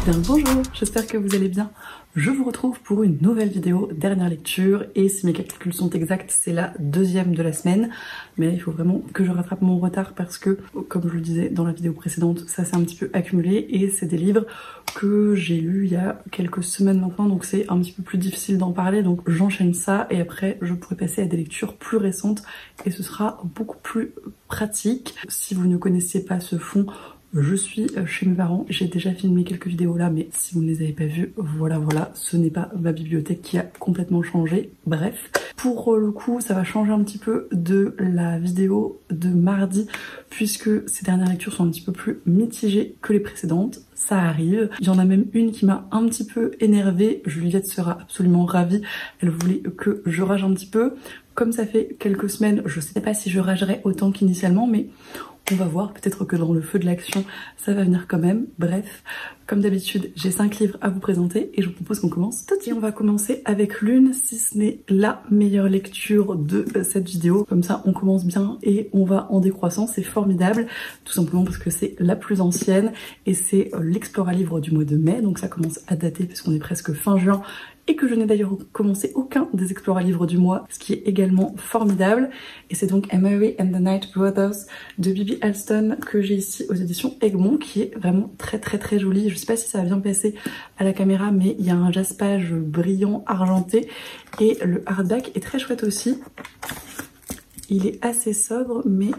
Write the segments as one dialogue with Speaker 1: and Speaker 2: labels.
Speaker 1: Bien bonjour, j'espère que vous allez bien. Je vous retrouve pour une nouvelle vidéo, dernière lecture, et si mes calculs sont exacts, c'est la deuxième de la semaine. Mais là, il faut vraiment que je rattrape mon retard parce que, comme je le disais dans la vidéo précédente, ça s'est un petit peu accumulé et c'est des livres que j'ai lus il y a quelques semaines maintenant, donc c'est un petit peu plus difficile d'en parler, donc j'enchaîne ça et après je pourrai passer à des lectures plus récentes et ce sera beaucoup plus pratique. Si vous ne connaissez pas ce fond, je suis chez mes parents, j'ai déjà filmé quelques vidéos là, mais si vous ne les avez pas vues, voilà, ce n'est pas ma bibliothèque qui a complètement changé, bref. Pour le coup, ça va changer un petit peu de la vidéo de mardi, puisque ces dernières lectures sont un petit peu plus mitigées que les précédentes, ça arrive. Il y en a même une qui m'a un petit peu énervée, Juliette sera absolument ravie, elle voulait que je rage un petit peu. Comme ça fait quelques semaines, je sais pas si je ragerai autant qu'initialement, mais on va voir, peut-être que dans le feu de l'action, ça va venir quand même. Bref, comme d'habitude, j'ai 5 livres à vous présenter et je vous propose qu'on commence tout de suite. On va commencer avec l'une, si ce n'est la meilleure lecture de cette vidéo. Comme ça, on commence bien et on va en décroissant, c'est formidable. Tout simplement parce que c'est la plus ancienne et c'est l'Explora-Livre du mois de mai. Donc ça commence à dater puisqu'on est presque fin juin. Et que je n'ai d'ailleurs commencé aucun des Explora-Livres du mois, ce qui est également formidable. Et c'est donc A Mary and the Night Brothers de Bibi Alston que j'ai ici aux éditions Egmont, qui est vraiment très joli. Je sais pas si ça va bien passer à la caméra, mais il y a un jaspage brillant argenté et le hardback est très chouette aussi. Il est assez sobre, mais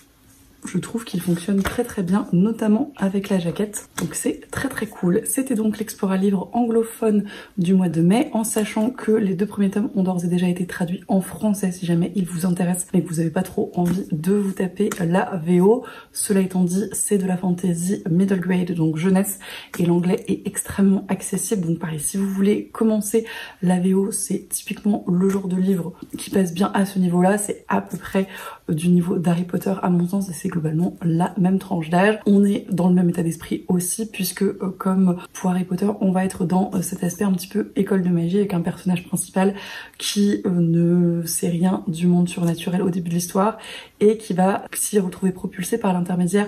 Speaker 1: je trouve qu'il fonctionne très bien, notamment avec la jaquette. Donc c'est très cool. C'était donc l'Explora-Livre anglophone du mois de mai, en sachant que les 2 premiers tomes ont d'ores et déjà été traduits en français si jamais ils vous intéressent, mais que vous n'avez pas trop envie de vous taper la VO. Cela étant dit, c'est de la fantasy middle grade, donc jeunesse, et l'anglais est extrêmement accessible. Donc pareil, si vous voulez commencer la VO, c'est typiquement le genre de livre qui passe bien à ce niveau-là. C'est à peu près du niveau d'Harry Potter à mon sens, et c'est globalement la même tranche d'âge. On est dans le même état d'esprit aussi, puisque comme pour Harry Potter, on va être dans cet aspect un petit peu école de magie avec un personnage principal qui ne sait rien du monde surnaturel au début de l'histoire et qui va s'y retrouver propulsé par l'intermédiaire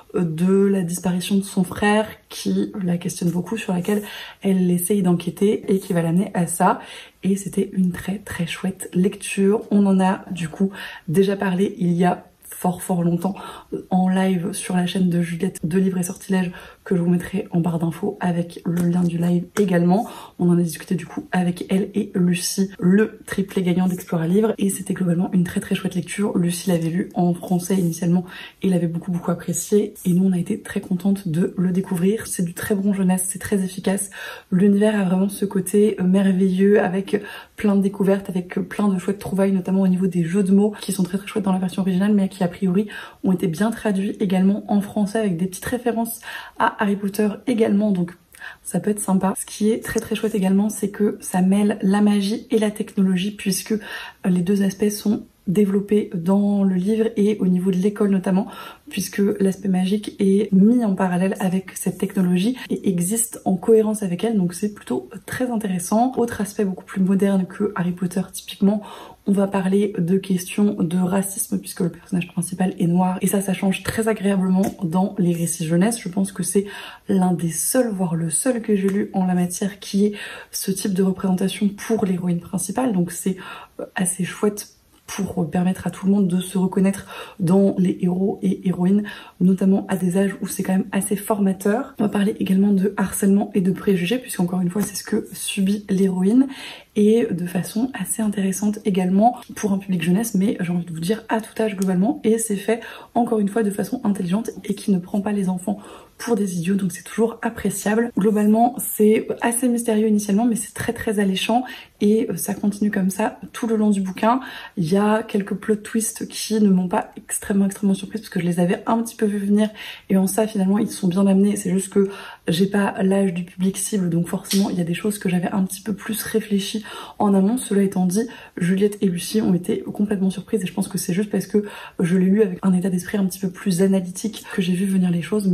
Speaker 1: de la disparition de son frère qui la questionne beaucoup, sur laquelle elle essaye d'enquêter et qui va l'amener à ça. Et c'était une très chouette lecture. On en a du coup déjà parlé il y a fort longtemps en live sur la chaîne de Juliette de Livres et Sortilèges, que je vous mettrai en barre d'infos avec le lien du live également. On en a discuté du coup avec elle et Lucie, le triplé gagnant d'Explora-Livre, et c'était globalement une très chouette lecture. Lucie l'avait lu en français initialement et l'avait beaucoup apprécié, et nous on a été très contente de le découvrir. C'est du très bon jeunesse, c'est très efficace. L'univers a vraiment ce côté merveilleux avec plein de découvertes, avec plein de chouettes trouvailles, notamment au niveau des jeux de mots qui sont très chouettes dans la version originale, mais qui a priori ont été bien traduits également en français avec des petites références à Harry Potter également, donc ça peut être sympa. Ce qui est très chouette également, c'est que ça mêle la magie et la technologie, puisque les deux aspects sont développés dans le livre et au niveau de l'école notamment, puisque l'aspect magique est mis en parallèle avec cette technologie et existe en cohérence avec elle, donc c'est plutôt très intéressant. Autre aspect beaucoup plus moderne que Harry Potter typiquement, on va parler de questions de racisme puisque le personnage principal est noir, et ça change très agréablement dans les récits jeunesse. Je pense que c'est l'un des seuls, voire le seul que j'ai lu en la matière qui est ce type de représentation pour l'héroïne principale, donc c'est assez chouette pour permettre à tout le monde de se reconnaître dans les héros et héroïnes, notamment à des âges où c'est quand même assez formateur. On va parler également de harcèlement et de préjugés, puisqu'encore une fois c'est ce que subit l'héroïne, et de façon assez intéressante également pour un public jeunesse, mais j'ai envie de vous dire à tout âge globalement, et c'est fait encore une fois de façon intelligente et qui ne prend pas les enfants pour des idiots, donc c'est toujours appréciable. Globalement c'est assez mystérieux initialement, mais c'est très alléchant, et ça continue comme ça tout le long du bouquin. Il y a quelques plot twists qui ne m'ont pas extrêmement surprise parce que je les avais un petit peu vu venir, et en ça finalement ils sont bien amenés. C'est juste que j'ai pas l'âge du public cible, donc forcément il y a des choses que j'avais un petit peu plus réfléchies en amont. Cela étant dit, Juliette et Lucie ont été complètement surprises, et je pense que c'est juste parce que je l'ai lu avec un état d'esprit un petit peu plus analytique que j'ai vu venir les choses, mais c'était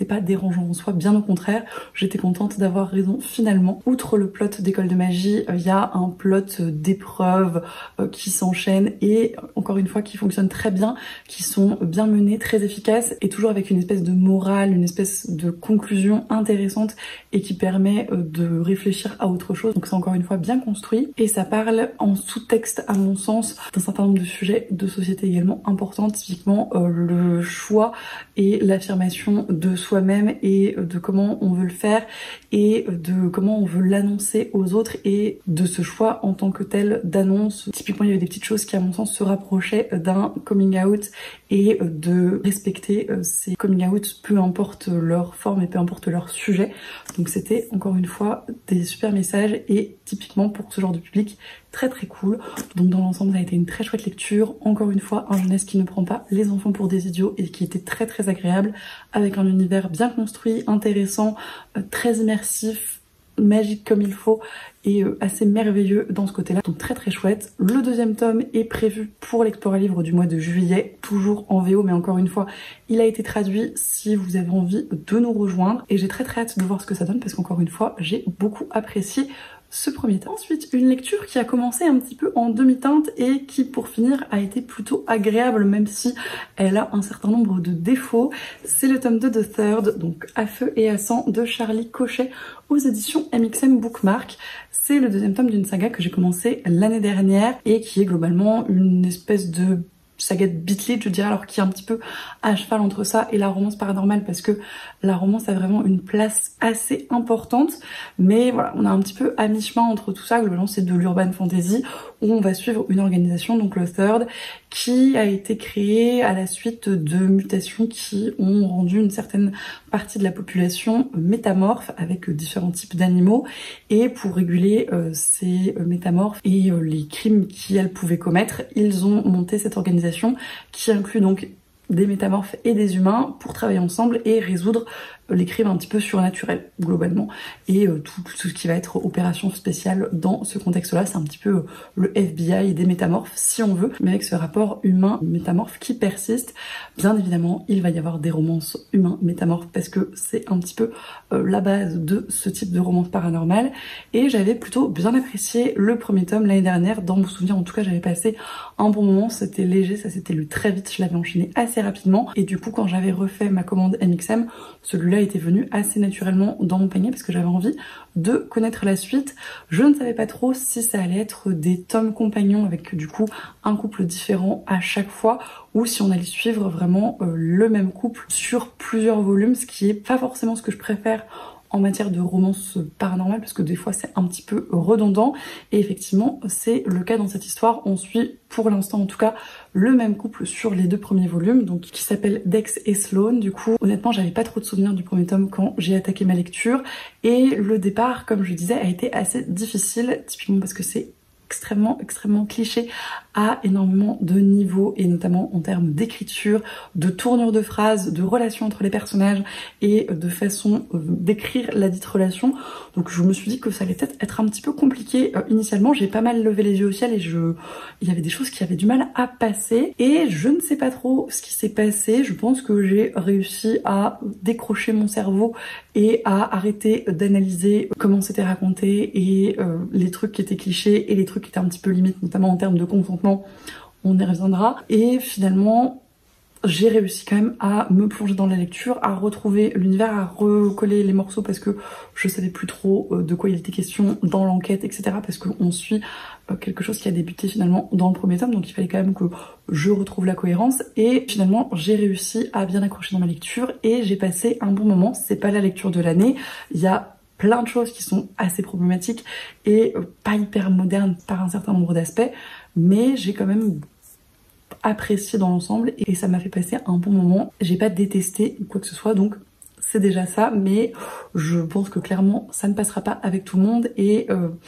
Speaker 1: pas dérangeant en soi, bien au contraire, j'étais contente d'avoir raison finalement. Outre le plot d'école de magie, il y a un plot d'épreuves qui s'enchaînent et encore une fois qui fonctionnent très bien, qui sont bien menés, très efficaces et toujours avec une espèce de morale, une espèce de conclusion intéressante et qui permet de réfléchir à autre chose. Donc c'est encore une fois bien construit et ça parle en sous-texte à mon sens d'un certain nombre de sujets de société également importants, typiquement le choix et l'affirmation de soi-même et de comment on veut le faire et de comment on veut l'annoncer aux autres et de ce choix en tant que tel d'annonce. Typiquement il y avait des petites choses qui à mon sens se rapprochaient d'un coming out et de respecter ces coming out peu importe leur forme et peu importe leur sujet. Donc c'était encore une fois des super messages et typiquement pour ce genre de public très très cool. Donc dans l'ensemble ça a été une très chouette lecture. Encore une fois un jeunesse qui ne prend pas les enfants pour des idiots et qui était très très agréable avec un univers bien construit, intéressant, très immersif, magique comme il faut et assez merveilleux dans ce côté-là. Donc très très chouette. Le deuxième tome est prévu pour l'Explora Livre du mois de juillet, toujours en VO mais encore une fois il a été traduit si vous avez envie de nous rejoindre et j'ai très très hâte de voir ce que ça donne parce qu'encore une fois j'ai beaucoup apprécié ce premier tome. Ensuite, une lecture qui a commencé un petit peu en demi-teinte et qui, pour finir, a été plutôt agréable, même si elle a un certain nombre de défauts. C'est le tome 2 de Third, donc À feu et à sang de Charlie Cochet aux éditions MXM Bookmark. C'est le deuxième tome d'une saga que j'ai commencé l'année dernière et qui est globalement une espèce de saga de beat lit, je dirais, alors qui est un petit peu à cheval entre ça et la romance paranormale parce que la romance a vraiment une place assez importante, mais voilà, on est un petit peu à mi-chemin entre tout ça. Globalement c'est de l'urban fantasy où on va suivre une organisation, donc le Third, qui a été créée à la suite de mutations qui ont rendu une certaine partie de la population métamorphe avec différents types d'animaux et pour réguler ces métamorphes et les crimes qu'elles pouvaient commettre, ils ont monté cette organisation qui inclut donc des métamorphes et des humains pour travailler ensemble et résoudre les crimes un petit peu surnaturels globalement et tout ce qui va être opération spéciale dans ce contexte-là. C'est un petit peu le FBI des métamorphes si on veut, mais avec ce rapport humain-métamorphe qui persiste. Bien évidemment, il va y avoir des romances humains-métamorphes parce que c'est un petit peu la base de ce type de romance paranormale et j'avais plutôt bien apprécié le premier tome l'année dernière. Dans mon souvenir, en tout cas, j'avais passé un bon moment, c'était léger, ça s'était lu très vite, je l'avais enchaîné assez rapidement et du coup, quand j'avais refait ma commande MXM, celui-là était venu assez naturellement dans mon panier parce que j'avais envie de connaître la suite. Je ne savais pas trop si ça allait être des tomes compagnons avec du coup un couple différent à chaque fois ou si on allait suivre vraiment le même couple sur plusieurs volumes, ce qui est pas forcément ce que je préfère en matière de romance paranormale parce que des fois c'est un petit peu redondant et effectivement c'est le cas dans cette histoire. On suit pour l'instant en tout cas le même couple sur les deux premiers volumes, donc qui s'appelle Dex et Sloan. Du coup honnêtement j'avais pas trop de souvenirs du premier tome quand j'ai attaqué ma lecture et le départ comme je disais a été assez difficile typiquement parce que c'est extrêmement cliché, a énormément de niveaux et notamment en termes d'écriture, de tournure de phrases, de relations entre les personnages et de façon d'écrire la dite relation. Donc je me suis dit que ça allait peut-être être un petit peu compliqué initialement. J'ai pas mal levé les yeux au ciel et il y avait des choses qui avaient du mal à passer et je ne sais pas trop ce qui s'est passé. Je pense que j'ai réussi à décrocher mon cerveau et à arrêter d'analyser comment c'était raconté et les trucs qui étaient clichés et les trucs qui étaient un petit peu limites, notamment en termes de consentement, on y reviendra. Et finalement, j'ai réussi quand même à me plonger dans la lecture, à retrouver l'univers, à recoller les morceaux parce que je savais plus trop de quoi il était question dans l'enquête, etc. Parce qu'on suit quelque chose qui a débuté finalement dans le premier tome, donc il fallait quand même que je retrouve la cohérence. Et finalement, j'ai réussi à bien accrocher dans ma lecture et j'ai passé un bon moment. C'est pas la lecture de l'année, il y a plein de choses qui sont assez problématiques et pas hyper modernes par un certain nombre d'aspects, mais j'ai quand même apprécié dans l'ensemble et ça m'a fait passer un bon moment. J'ai pas détesté quoi que ce soit, donc c'est déjà ça, mais je pense que clairement ça ne passera pas avec tout le monde et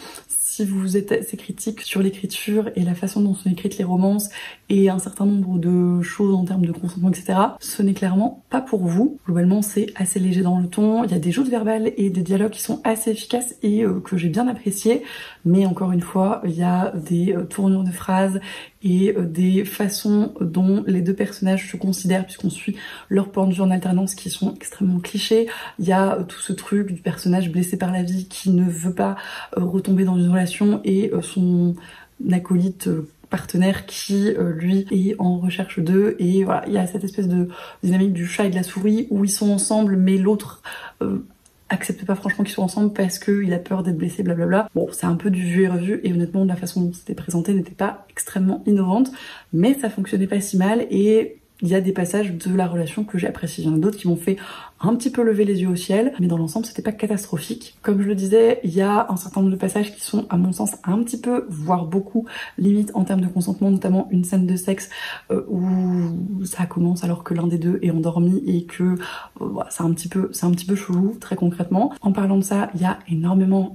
Speaker 1: si vous êtes assez critique sur l'écriture et la façon dont sont écrites les romances et un certain nombre de choses en termes de consentement, etc., ce n'est clairement pas pour vous. Globalement, c'est assez léger dans le ton, il y a des jeux de verbal et des dialogues qui sont assez efficaces et que j'ai bien apprécié, mais encore une fois, il y a des tournures de phrases et des façons dont les deux personnages se considèrent puisqu'on suit leur point de vue en alternance qui sont extrêmement clichés. Il y a tout ce truc du personnage blessé par la vie qui ne veut pas retomber dans une relation et son acolyte partenaire qui lui est en recherche d'eux, et voilà, il y a cette espèce de dynamique du chat et de la souris où ils sont ensemble mais l'autre accepte pas franchement qu'ils soient ensemble parce qu'il a peur d'être blessé, blablabla. Bon, c'est un peu du vu et revu, et honnêtement la façon dont c'était présenté n'était pas extrêmement innovante, mais ça fonctionnait pas si mal, et il y a des passages de la relation que j'ai appréciés. Il y en a d'autres qui m'ont fait un petit peu lever les yeux au ciel, mais dans l'ensemble c'était pas catastrophique. Comme je le disais, il y a un certain nombre de passages qui sont à mon sens un petit peu, voire beaucoup, limite en termes de consentement, notamment une scène de sexe où ça commence alors que l'un des deux est endormi et que c'est un petit peu chelou, très concrètement. En parlant de ça, il y a énormément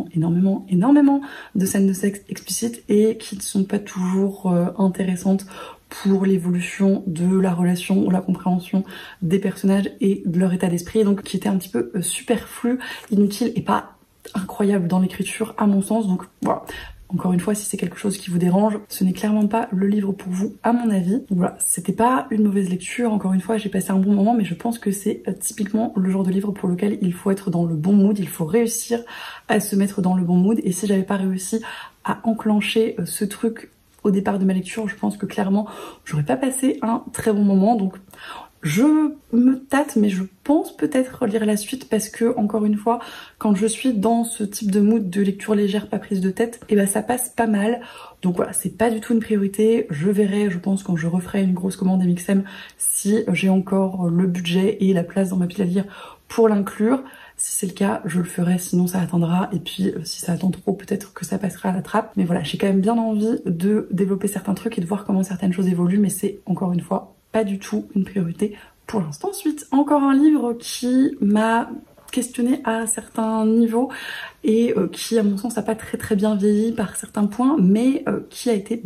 Speaker 1: de scènes de sexe explicites et qui ne sont pas toujours intéressantes pour l'évolution de la relation ou la compréhension des personnages et de leur état d'esprit, donc qui était un petit peu superflu, inutile et pas incroyable dans l'écriture à mon sens. Donc voilà, encore une fois, si c'est quelque chose qui vous dérange, ce n'est clairement pas le livre pour vous à mon avis. Donc voilà, c'était pas une mauvaise lecture, encore une fois j'ai passé un bon moment, mais je pense que c'est typiquement le genre de livre pour lequel il faut être dans le bon mood, il faut réussir à se mettre dans le bon mood, et si j'avais pas réussi à enclencher ce truc au départ de ma lecture, je pense que clairement j'aurais pas passé un très bon moment. Donc je me tâte, mais je pense peut-être lire la suite parce que, encore une fois, quand je suis dans ce type de mood de lecture légère, pas prise de tête, et ben ça passe pas mal. Donc voilà, c'est pas du tout une priorité. Je verrai, je pense, quand je referai une grosse commande MXM, si j'ai encore le budget et la place dans ma pile à lire pour l'inclure. Si c'est le cas, je le ferai, sinon ça attendra, et puis si ça attend trop, peut-être que ça passera à la trappe. Mais voilà, j'ai quand même bien envie de développer certains trucs et de voir comment certaines choses évoluent, mais c'est, encore une fois, pas du tout une priorité pour l'instant. Ensuite, encore un livre qui m'a questionné à certains niveaux et qui à mon sens n'a pas très bien vieilli par certains points, mais qui a été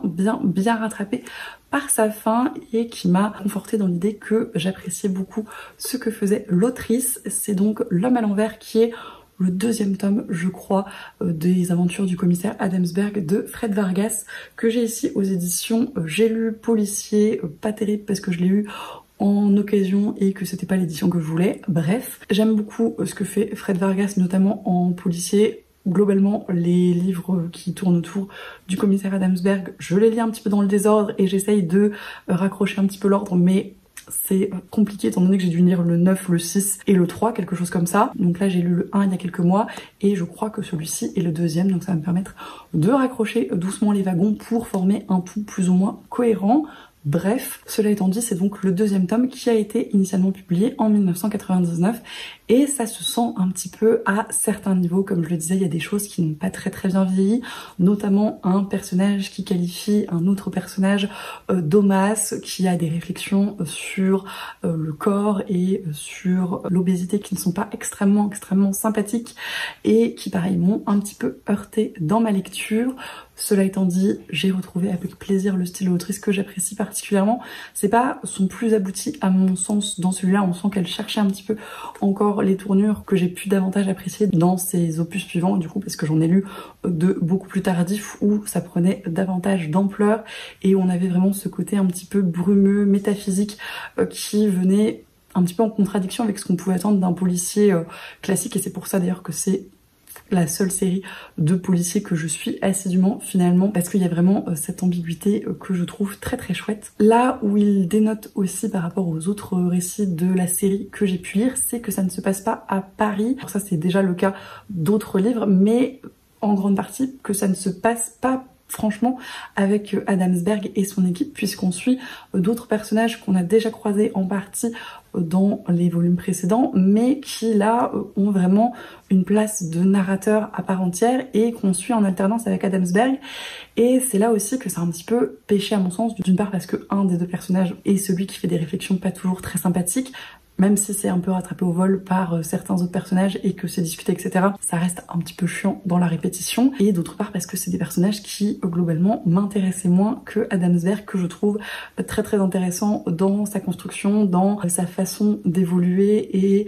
Speaker 1: bien rattrapé par sa fin et qui m'a confortée dans l'idée que j'appréciais beaucoup ce que faisait l'autrice. C'est donc L'Homme à l'envers, qui est le deuxième tome, je crois, des aventures du commissaire Adamsberg de Fred Vargas, que j'ai ici aux éditions J'ai lu Policier, pas terrible parce que je l'ai eu en occasion et que c'était pas l'édition que je voulais. Bref, j'aime beaucoup ce que fait Fred Vargas, notamment en policier. Globalement, les livres qui tournent autour du commissaire Adamsberg, je les lis un petit peu dans le désordre et j'essaye de raccrocher un petit peu l'ordre, mais c'est compliqué étant donné que j'ai dû lire le 9, le 6 et le 3, quelque chose comme ça. Donc là j'ai lu le 1 il y a quelques mois et je crois que celui-ci est le deuxième, donc ça va me permettre de raccrocher doucement les wagons pour former un tout plus ou moins cohérent. Bref, cela étant dit, c'est donc le deuxième tome qui a été initialement publié en 1999 et ça se sent un petit peu à certains niveaux. Comme je le disais, il y a des choses qui n'ont pas très bien vieilli, notamment un personnage qui qualifie un autre personnage d'homasse, qui a des réflexions sur le corps et sur l'obésité qui ne sont pas extrêmement sympathiques et qui pareil m'ont un petit peu heurté dans ma lecture. Cela étant dit, j'ai retrouvé avec plaisir le style de l'autrice que j'apprécie particulièrement. C'est pas son plus abouti à mon sens dans celui-là, on sent qu'elle cherchait un petit peu encore les tournures que j'ai pu davantage apprécier dans ses opus suivants, du coup parce que j'en ai lu de beaucoup plus tardifs où ça prenait davantage d'ampleur et où on avait vraiment ce côté un petit peu brumeux, métaphysique qui venait un petit peu en contradiction avec ce qu'on pouvait attendre d'un policier classique, et c'est pour ça d'ailleurs que c'est la seule série de policiers que je suis assidûment finalement, parce qu'il y a vraiment cette ambiguïté que je trouve très chouette. Là où il dénote aussi par rapport aux autres récits de la série que j'ai pu lire, c'est que ça ne se passe pas à Paris. Alors ça c'est déjà le cas d'autres livres, mais en grande partie que ça ne se passe pas franchement avec Adamsberg et son équipe, puisqu'on suit d'autres personnages qu'on a déjà croisés en partie dans les volumes précédents, mais qui là ont vraiment une place de narrateur à part entière et qu'on suit en alternance avec Adamsberg. Et c'est là aussi que c'est un petit peu péché à mon sens, d'une part parce que un des deux personnages est celui qui fait des réflexions pas toujours très sympathiques, même si c'est un peu rattrapé au vol par certains autres personnages et que c'est discuté, etc. Ça reste un petit peu chiant dans la répétition. Et d'autre part parce que c'est des personnages qui, globalement, m'intéressaient moins que Adamsberg, que je trouve très intéressant dans sa construction, dans sa façon d'évoluer et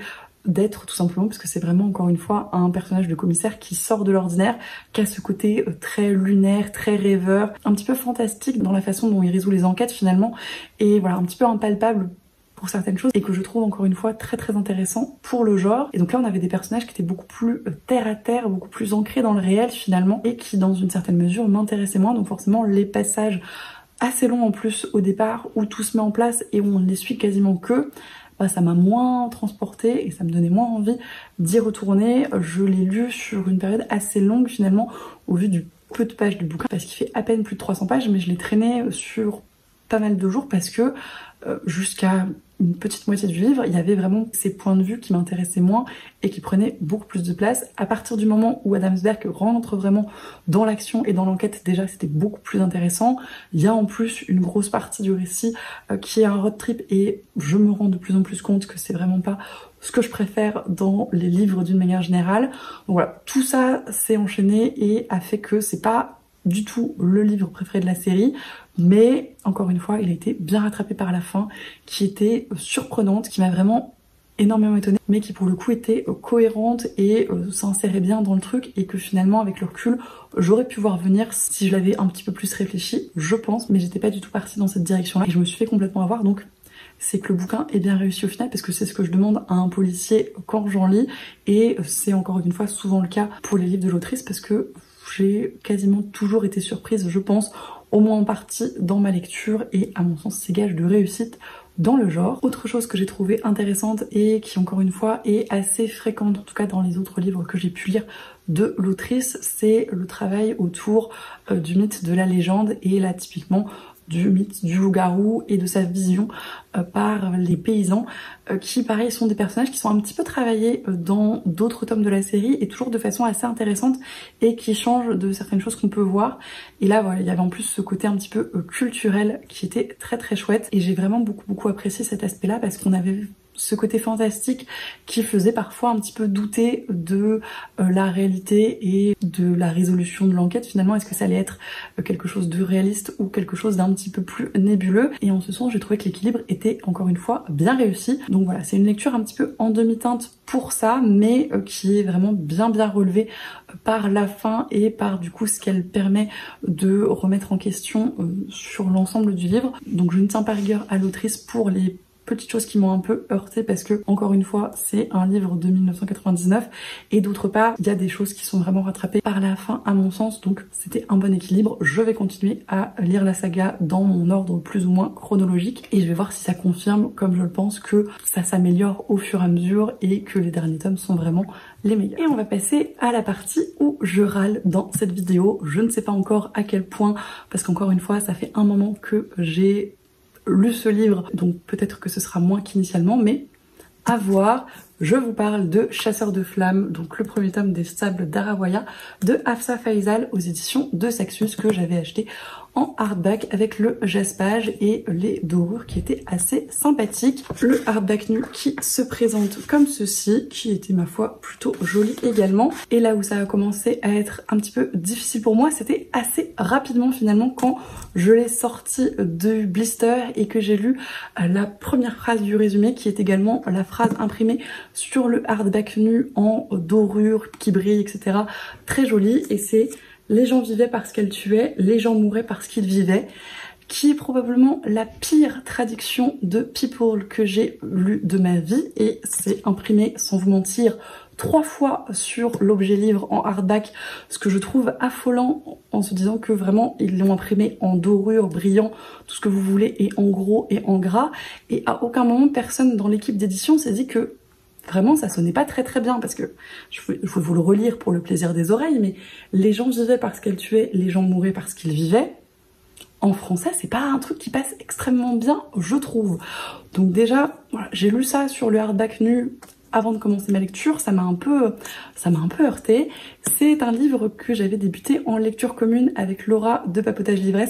Speaker 1: d'être tout simplement, parce que c'est vraiment encore une fois un personnage de commissaire qui sort de l'ordinaire, qui a ce côté très lunaire, très rêveur, un petit peu fantastique dans la façon dont il résout les enquêtes finalement, et voilà, un petit peu impalpable pour certaines choses, et que je trouve encore une fois très très intéressant pour le genre. Et donc là on avait des personnages qui étaient beaucoup plus terre à terre, beaucoup plus ancrés dans le réel finalement, et qui dans une certaine mesure m'intéressaient moins, donc forcément les passages assez longs en plus au départ, où tout se met en place et où on ne les suit quasiment que, bah, ça m'a moins transporté et ça me donnait moins envie d'y retourner. Je l'ai lu sur une période assez longue finalement, au vu du peu de pages du bouquin, parce qu'il fait à peine plus de 300 pages, mais je l'ai traîné sur pas mal de jours parce que jusqu'à une petite moitié du livre, il y avait vraiment ces points de vue qui m'intéressaient moins et qui prenaient beaucoup plus de place. À partir du moment où Adamsberg rentre vraiment dans l'action et dans l'enquête, déjà c'était beaucoup plus intéressant. Il y a en plus une grosse partie du récit qui est un road trip, et je me rends de plus en plus compte que c'est vraiment pas ce que je préfère dans les livres d'une manière générale. Donc voilà, tout ça s'est enchaîné et a fait que c'est pas du tout le livre préféré de la série, mais encore une fois il a été bien rattrapé par la fin, qui était surprenante, qui m'a vraiment énormément étonnée, mais qui pour le coup était cohérente et s'insérait bien dans le truc, et que finalement avec le recul j'aurais pu voir venir si je l'avais un petit peu plus réfléchi, je pense, mais j'étais pas du tout partie dans cette direction là et je me suis fait complètement avoir. Donc c'est que le bouquin est bien réussi au final, parce que c'est ce que je demande à un policier quand j'en lis, et c'est encore une fois souvent le cas pour les livres de l'autrice, parce que j'ai quasiment toujours été surprise, je pense, au moins en partie dans ma lecture, et à mon sens c'est gage de réussite dans le genre. Autre chose que j'ai trouvé intéressante et qui encore une fois est assez fréquente, en tout cas dans les autres livres que j'ai pu lire de l'autrice, c'est le travail autour du mythe de la légende, et là typiquement du mythe du loup-garou et de sa vision par les paysans, qui pareil sont des personnages qui sont un petit peu travaillés dans d'autres tomes de la série, et toujours de façon assez intéressante, et qui changent de certaines choses qu'on peut voir. Et là voilà, il y avait en plus ce côté un petit peu culturel qui était très très chouette, et j'ai vraiment beaucoup apprécié cet aspect là, parce qu'on avait ce côté fantastique qui faisait parfois un petit peu douter de la réalité et de la résolution de l'enquête. Finalement, est-ce que ça allait être quelque chose de réaliste ou quelque chose d'un petit peu plus nébuleux? Et en ce sens, j'ai trouvé que l'équilibre était encore une fois bien réussi. Donc voilà, c'est une lecture un petit peu en demi-teinte pour ça, mais qui est vraiment bien relevée par la fin et par du coup ce qu'elle permet de remettre en question sur l'ensemble du livre. Donc je ne tiens pas rigueur à l'autrice pour les petites choses qui m'ont un peu heurtée, parce que encore une fois c'est un livre de 1999, et d'autre part il y a des choses qui sont vraiment rattrapées par la fin à mon sens, donc c'était un bon équilibre. Je vais continuer à lire la saga dans mon ordre plus ou moins chronologique, et je vais voir si ça confirme, comme je le pense, que ça s'améliore au fur et à mesure et que les derniers tomes sont vraiment les meilleurs. Et on va passer à la partie où je râle dans cette vidéo. Je ne sais pas encore à quel point, parce qu'encore une fois ça fait un moment que j'ai lu ce livre, donc peut-être que ce sera moins qu'initialement, mais à voir. Je vous parle de Chasseur de flammes, donc le premier tome des Sables d'Arawaia de Hafsa Faizal aux éditions de Saxus, que j'avais acheté en hardback avec le jaspage et les dorures qui étaient assez sympathiques. Le hardback nu qui se présente comme ceci, qui était ma foi plutôt joli également. Et là où ça a commencé à être un petit peu difficile pour moi, c'était assez rapidement finalement quand je l'ai sorti du blister et que j'ai lu la première phrase du résumé, qui est également la phrase imprimée sur le hardback nu en dorure qui brille, etc. Très joli, et c'est: les gens vivaient parce qu'elles tuaient, les gens mouraient parce qu'ils vivaient, qui est probablement la pire traduction de People que j'ai lu de ma vie, et c'est imprimé, sans vous mentir, 3 fois sur l'objet livre en hardback, ce que je trouve affolant, en se disant que vraiment ils l'ont imprimé en dorure, brillant, tout ce que vous voulez, et en gros et en gras, et à aucun moment personne dans l'équipe d'édition s'est dit que vraiment ça sonnait pas très bien, parce que je vais vous le relire pour le plaisir des oreilles, mais les gens vivaient parce qu'elles tuaient, les gens mouraient parce qu'ils vivaient. En français, c'est pas un truc qui passe extrêmement bien, je trouve. Donc déjà, voilà, j'ai lu ça sur le hardback nu avant de commencer ma lecture, ça m'a un peu heurté. C'est un livre que j'avais débuté en lecture commune avec Laura de Papotage Livresque,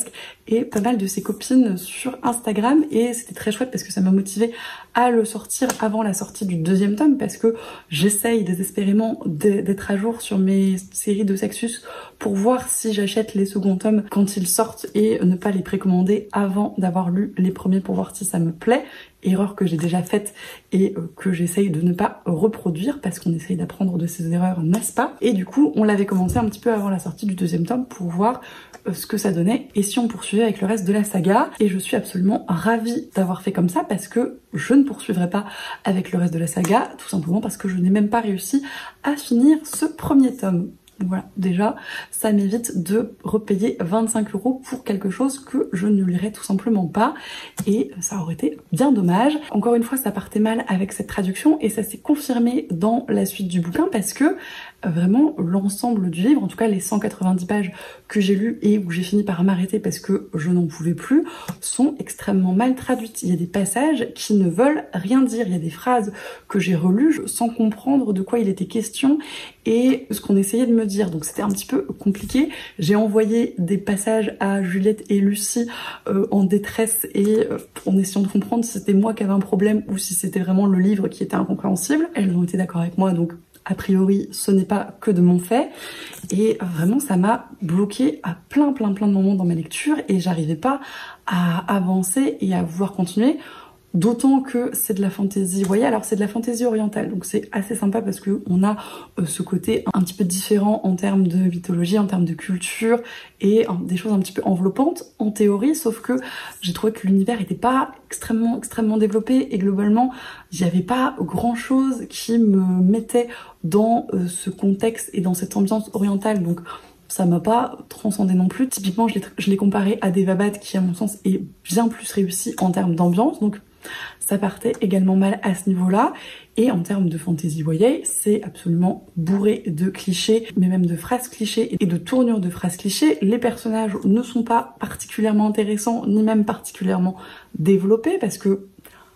Speaker 1: et pas mal de ses copines sur Instagram, et c'était très chouette parce que ça m'a motivée à le sortir avant la sortie du deuxième tome, parce que j'essaye désespérément d'être à jour sur mes séries de Saxus pour voir si j'achète les seconds tomes quand ils sortent et ne pas les précommander avant d'avoir lu les premiers pour voir si ça me plaît. Erreur que j'ai déjà faite et que j'essaye de ne pas reproduire parce qu'on essaye d'apprendre de ses erreurs, n'est-ce pas? Et du coup, on l'avait commencé un petit peu avant la sortie du deuxième tome pour voir ce que ça donnait et si on poursuivait avec le reste de la saga. Et je suis absolument ravie d'avoir fait comme ça parce que je ne poursuivrai pas avec le reste de la saga, tout simplement parce que je n'ai même pas réussi à finir ce premier tome. Voilà, déjà, ça m'évite de repayer 25 € pour quelque chose que je ne lirais tout simplement pas, et ça aurait été bien dommage. Encore une fois, ça partait mal avec cette traduction et ça s'est confirmé dans la suite du bouquin parce que vraiment l'ensemble du livre, en tout cas les 190 pages que j'ai lues et où j'ai fini par m'arrêter parce que je n'en pouvais plus, sont extrêmement mal traduites. Il y a des passages qui ne veulent rien dire, il y a des phrases que j'ai relues sans comprendre de quoi il était question et ce qu'on essayait de me dire, donc c'était un petit peu compliqué. J'ai envoyé des passages à Juliette et Lucie en détresse et en essayant de comprendre si c'était moi qui avais un problème ou si c'était vraiment le livre qui était incompréhensible. Elles ont été d'accord avec moi, donc a priori ce n'est pas que de mon fait, et vraiment ça m'a bloqué à plein de moments dans ma lecture et j'arrivais pas à avancer et à vouloir continuer. D'autant que c'est de la fantaisie, vous voyez, alors c'est de la fantaisie orientale, donc c'est assez sympa parce que on a ce côté un petit peu différent en termes de mythologie, en termes de culture et des choses un petit peu enveloppantes en théorie, sauf que j'ai trouvé que l'univers était pas extrêmement développé et globalement il n'y avait pas grand chose qui me mettait dans ce contexte et dans cette ambiance orientale, donc ça m'a pas transcendé non plus. Typiquement, je l'ai comparé à Devabad qui, à mon sens, est bien plus réussi en termes d'ambiance, donc ça partait également mal à ce niveau-là. Et en termes de fantasy voyez, c'est absolument bourré de clichés, mais même de phrases clichés et de tournures de phrases clichés. Les personnages ne sont pas particulièrement intéressants, ni même particulièrement développés, parce que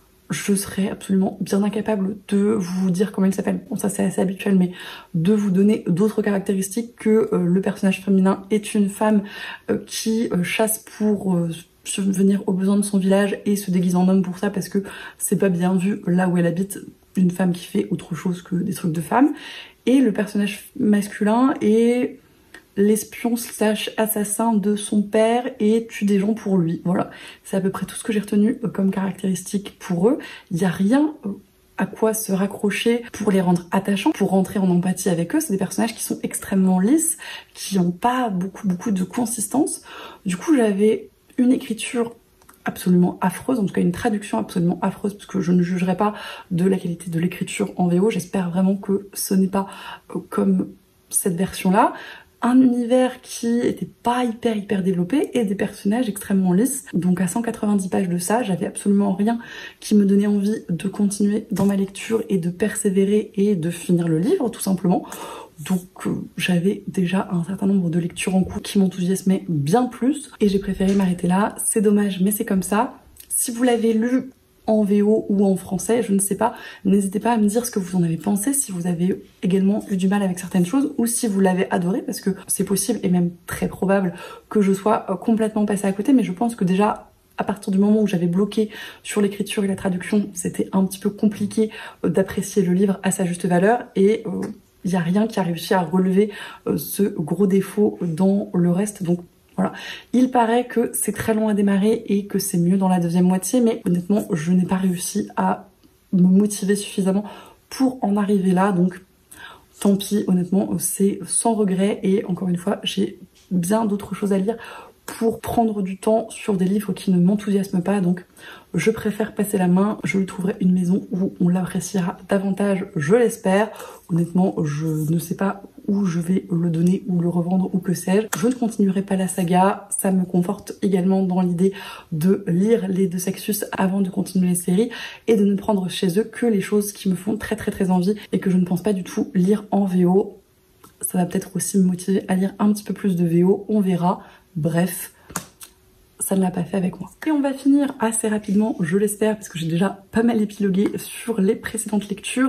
Speaker 1: je serais absolument bien incapable de vous dire comment il s'appelle. Bon, ça c'est assez habituel, mais de vous donner d'autres caractéristiques que le personnage féminin est une femme qui chasse pour subvenir aux besoins de son village et se déguise en homme pour ça parce que c'est pas bien vu là où elle habite, une femme qui fait autre chose que des trucs de femme. Et le personnage masculin est l'espion slash assassin de son père et tue des gens pour lui. Voilà, c'est à peu près tout ce que j'ai retenu comme caractéristique pour eux. Il n'y a rien à quoi se raccrocher pour les rendre attachants, pour rentrer en empathie avec eux. C'est des personnages qui sont extrêmement lisses, qui n'ont pas beaucoup de consistance. Du coup, j'avais une écriture absolument affreuse, en tout cas une traduction absolument affreuse, parce que je ne jugerai pas de la qualité de l'écriture en VO. J'espère vraiment que ce n'est pas comme cette version-là. Un univers qui était pas hyper développé et des personnages extrêmement lisses. Donc à 190 pages de ça, j'avais absolument rien qui me donnait envie de continuer dans ma lecture et de persévérer et de finir le livre tout simplement. Donc j'avais déjà un certain nombre de lectures en cours qui m'enthousiasmaient bien plus et j'ai préféré m'arrêter là. C'est dommage mais c'est comme ça. Si vous l'avez lu en VO ou en français, je ne sais pas, n'hésitez pas à me dire ce que vous en avez pensé, si vous avez également eu du mal avec certaines choses ou si vous l'avez adoré, parce que c'est possible et même très probable que je sois complètement passée à côté, mais je pense que déjà à partir du moment où j'avais bloqué sur l'écriture et la traduction, c'était un petit peu compliqué d'apprécier le livre à sa juste valeur et il n'y a rien qui a réussi à relever ce gros défaut dans le reste, donc voilà. Il paraît que c'est très long à démarrer et que c'est mieux dans la deuxième moitié, mais honnêtement, je n'ai pas réussi à me motiver suffisamment pour en arriver là, donc tant pis, honnêtement, c'est sans regret et encore une fois, j'ai bien d'autres choses à lire pour prendre du temps sur des livres qui ne m'enthousiasment pas, donc je préfère passer la main, je lui trouverai une maison où on l'appréciera davantage, je l'espère. Honnêtement, je ne sais pas où je vais le donner ou le revendre ou que sais-je. Je ne continuerai pas la saga, ça me conforte également dans l'idée de lire les deux Saxus avant de continuer les séries et de ne prendre chez eux que les choses qui me font très envie et que je ne pense pas du tout lire en VO. Ça va peut-être aussi me motiver à lire un petit peu plus de VO, on verra. Bref, ça ne l'a pas fait avec moi. Et on va finir assez rapidement, je l'espère, parce que j'ai déjà pas mal épilogué sur les précédentes lectures,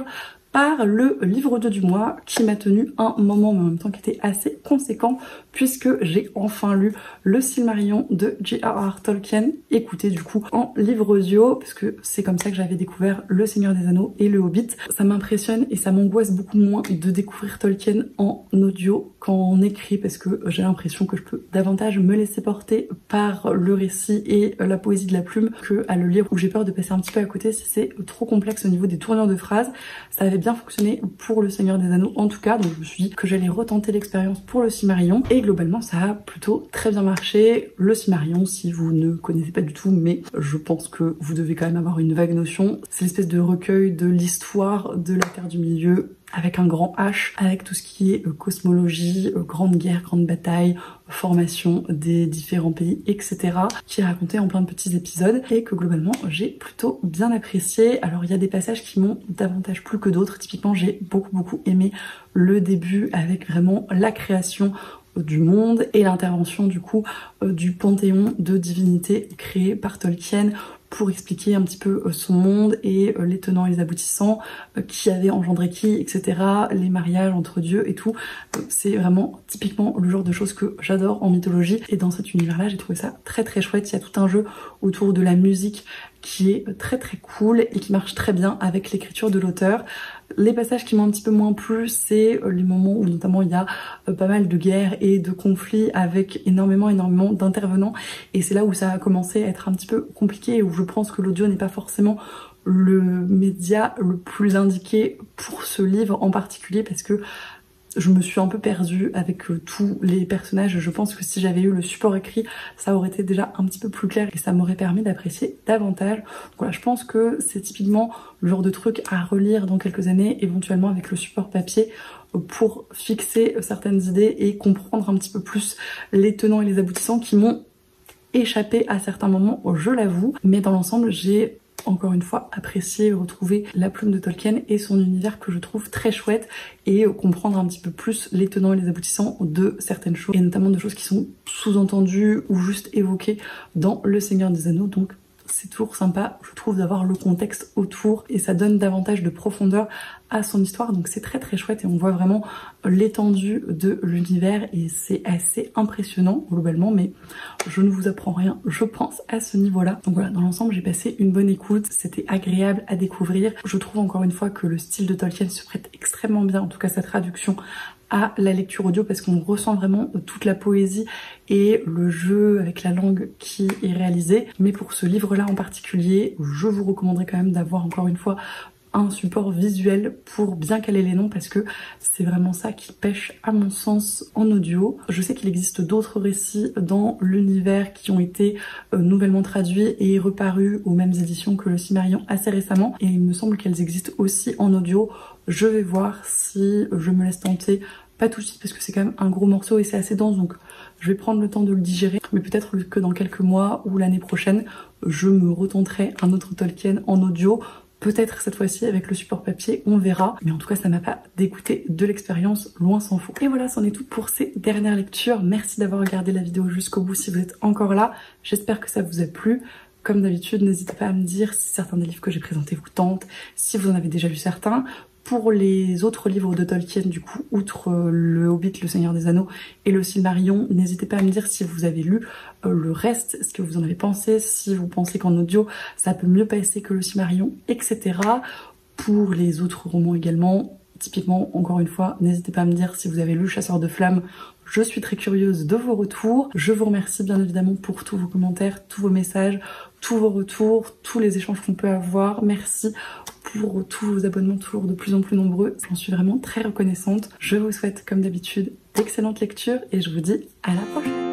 Speaker 1: par le livre 2 du mois qui m'a tenu un moment mais en même temps qui était assez conséquent puisque j'ai enfin lu le Silmarillion de J.R.R. Tolkien, écoutez du coup en livre audio parce que c'est comme ça que j'avais découvert Le Seigneur des Anneaux et le Hobbit. Ça m'impressionne et ça m'angoisse beaucoup moins de découvrir Tolkien en audio qu'en écrit parce que j'ai l'impression que je peux davantage me laisser porter par le récit et la poésie de la plume que à le lire où j'ai peur de passer un petit peu à côté si c'est trop complexe au niveau des tournures de phrases. Ça avait bien fonctionné pour Le Seigneur des Anneaux en tout cas, donc je me suis dit que j'allais retenter l'expérience pour le Silmarillion et globalement ça a plutôt très bien marché. Le Silmarillion, si vous ne connaissez pas du tout, mais je pense que vous devez quand même avoir une vague notion, c'est l'espèce de recueil de l'histoire de la Terre du Milieu avec un grand H, avec tout ce qui est cosmologie, grande guerre, grande bataille, formation des différents pays, etc. qui est raconté en plein de petits épisodes et que globalement j'ai plutôt bien apprécié. Alors il y a des passages qui m'ont davantage plu que d'autres. Typiquement j'ai beaucoup aimé le début avec vraiment la création du monde et l'intervention du coup du panthéon de divinités créé par Tolkien pour expliquer un petit peu son monde et les tenants et les aboutissants, qui avait engendré qui, etc. Les mariages entre dieux et tout. C'est vraiment typiquement le genre de choses que j'adore en mythologie et dans cet univers-là j'ai trouvé ça très chouette. Il y a tout un jeu autour de la musique qui est très cool et qui marche très bien avec l'écriture de l'auteur. Les passages qui m'ont un petit peu moins plu, c'est les moments où notamment il y a pas mal de guerres et de conflits avec énormément d'intervenants et c'est là où ça a commencé à être un petit peu compliqué et où je pense que l'audio n'est pas forcément le média le plus indiqué pour ce livre en particulier parce que je me suis un peu perdue avec tous les personnages. Je pense que si j'avais eu le support écrit, ça aurait été déjà un petit peu plus clair et ça m'aurait permis d'apprécier davantage. Donc voilà, je pense que c'est typiquement le genre de truc à relire dans quelques années, éventuellement avec le support papier, pour fixer certaines idées et comprendre un petit peu plus les tenants et les aboutissants qui m'ont échappé à certains moments, je l'avoue. Mais dans l'ensemble, j'ai encore une fois apprécier, retrouver la plume de Tolkien et son univers que je trouve très chouette et comprendre un petit peu plus les tenants et les aboutissants de certaines choses et notamment de choses qui sont sous-entendues ou juste évoquées dans Le Seigneur des Anneaux. Donc c'est toujours sympa, je trouve, d'avoir le contexte autour et ça donne davantage de profondeur à son histoire, donc c'est très chouette et on voit vraiment l'étendue de l'univers et c'est assez impressionnant globalement, mais je ne vous apprends rien, je pense, à ce niveau-là. Donc voilà, dans l'ensemble j'ai passé une bonne écoute, c'était agréable à découvrir. Je trouve encore une fois que le style de Tolkien se prête extrêmement bien, en tout cas sa traduction, à la lecture audio parce qu'on ressent vraiment toute la poésie et le jeu avec la langue qui est réalisé. Mais pour ce livre-là en particulier, je vous recommanderais quand même d'avoir encore une fois un support visuel pour bien caler les noms parce que c'est vraiment ça qui pêche à mon sens en audio. Je sais qu'il existe d'autres récits dans l'univers qui ont été nouvellement traduits et reparus aux mêmes éditions que le Silmarillion assez récemment et il me semble qu'elles existent aussi en audio. Je vais voir si je me laisse tenter, pas tout de suite parce que c'est quand même un gros morceau et c'est assez dense donc je vais prendre le temps de le digérer, mais peut-être que dans quelques mois ou l'année prochaine je me retenterai un autre Tolkien en audio. Peut-être cette fois-ci avec le support papier, on verra. Mais en tout cas, ça m'a pas dégoûté de l'expérience, loin s'en faut. Et voilà, c'en est tout pour ces dernières lectures. Merci d'avoir regardé la vidéo jusqu'au bout si vous êtes encore là. J'espère que ça vous a plu. Comme d'habitude, n'hésitez pas à me dire si certains des livres que j'ai présentés vous tentent, si vous en avez déjà lu certains. Pour les autres livres de Tolkien, du coup, outre le Hobbit, le Seigneur des Anneaux et le Silmarillion, n'hésitez pas à me dire si vous avez lu le reste, ce que vous en avez pensé, si vous pensez qu'en audio ça peut mieux passer que le Silmarillion, etc. Pour les autres romans également, typiquement, encore une fois, n'hésitez pas à me dire si vous avez lu Chasseur de Flammes. Je suis très curieuse de vos retours. Je vous remercie bien évidemment pour tous vos commentaires, tous vos messages, tous vos retours, tous les échanges qu'on peut avoir. Merci pour tous vos abonnements toujours de plus en plus nombreux. J'en suis vraiment très reconnaissante. Je vous souhaite comme d'habitude d'excellentes lectures et je vous dis à la prochaine.